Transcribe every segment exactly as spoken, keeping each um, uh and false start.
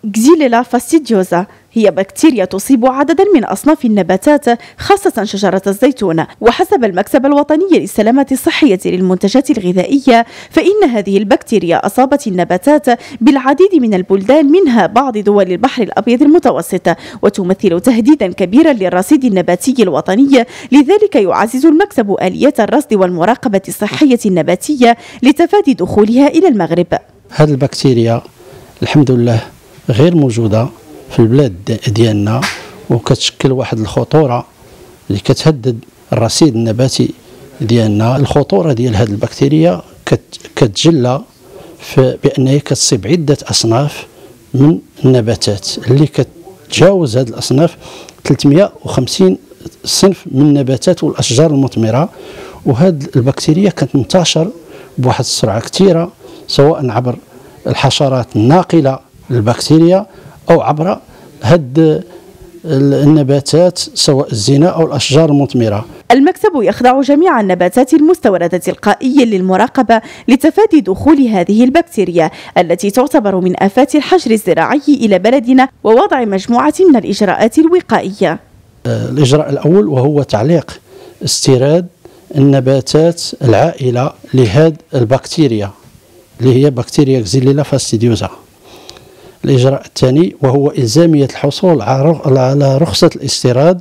جزيليلا فاستيديوزا هي بكتيريا تصيب عددا من أصناف النباتات خاصة شجرة الزيتون. وحسب المكتب الوطني للسلامة الصحية للمنتجات الغذائية فإن هذه البكتيريا أصابت النباتات بالعديد من البلدان منها بعض دول البحر الأبيض المتوسط، وتمثل تهديدا كبيرا للرصيد النباتي الوطني. لذلك يعزز المكتب آليات الرصد والمراقبة الصحية النباتية لتفادي دخولها إلى المغرب. هذه البكتيريا الحمد لله غير موجودة في البلاد ديالنا، وكتشكل واحد الخطورة اللي كتهدد الرصيد النباتي ديالنا. الخطورة ديال هذه البكتيريا كتجلى بأنها كتصيب عدة أصناف من النباتات اللي كتجاوز هذه الأصناف ثلاثمئة وخمسين صنف من النباتات والأشجار المثمرة. وهذه البكتيريا كتنتشر بواحد السرعة كثيرة سواء عبر الحشرات الناقلة للبكتيريا أو عبر هاد النباتات سواء الزينة أو الأشجار المثمرة. المكتب يخضع جميع النباتات المستوردة تلقائيا للمراقبة لتفادي دخول هذه البكتيريا التي تعتبر من آفات الحجر الزراعي إلى بلدنا، ووضع مجموعة من الإجراءات الوقائية. الإجراء الأول وهو تعليق استيراد النباتات العائلة لهذه البكتيريا اللي هي بكتيريا جزيليلا فاستيديوزا. الإجراء الثاني وهو إلزامية الحصول على رخصة الاستيراد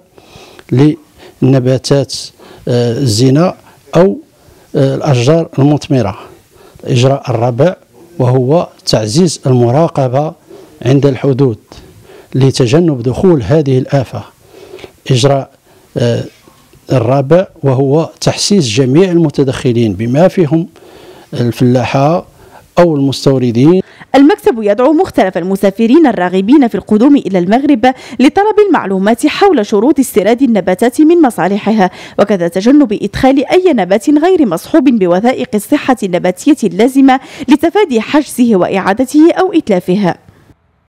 للنباتات الزينة أو الأشجار المثمرة. الإجراء الرابع وهو تعزيز المراقبة عند الحدود لتجنب دخول هذه الآفة. الإجراء الرابع وهو تحسيس جميع المتدخلين بما فيهم الفلاحة أو المستوردين. المكتب يدعو مختلف المسافرين الراغبين في القدوم إلى المغرب لطلب المعلومات حول شروط استيراد النباتات من مصالحها، وكذا تجنب إدخال أي نبات غير مصحوب بوثائق الصحة النباتية اللازمة لتفادي حجزه وإعادته أو إتلافه.